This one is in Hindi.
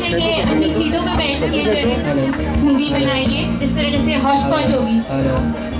बनाएंगे, अपनी सीटों पे बैठ के जो है मूवी बनाएंगे, जिस तरह से हौच पौच होगी।